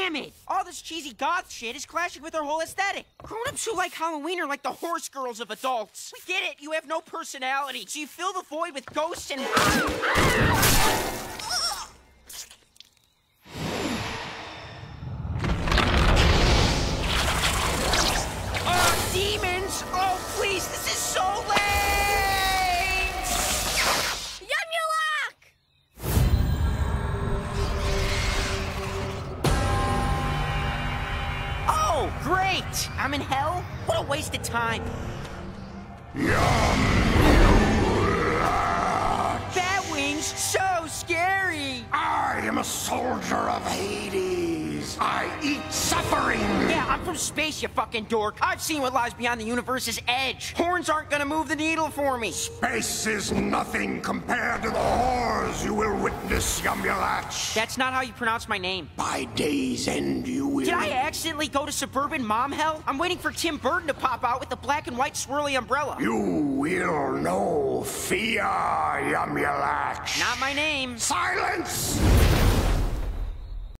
Damn it! All this cheesy goth shit is clashing with our whole aesthetic. Grown-ups who like Halloween are like the horse girls of adults. We get it, you have no personality, so you fill the void with ghosts and... demons! Oh, please, this is so lame! Yumyulack! Oh, great! I'm in hell? What a waste of time. Bat wings, so scary! I am a soldier of Hades. I eat suffering. Yeah, I'm from space, you fucking dork. I've seen what lies beyond the universe's edge. Horns aren't gonna move the needle for me. Space is nothing compared to the horrors you will witness, Yumyulack. That's not how you pronounce my name. By day's end, you will. Did I accidentally go to suburban mom hell? I'm waiting for Tim Burton to pop out with the black and white swirly umbrella. You will know fear, Yumyulack. Not my name. Silence!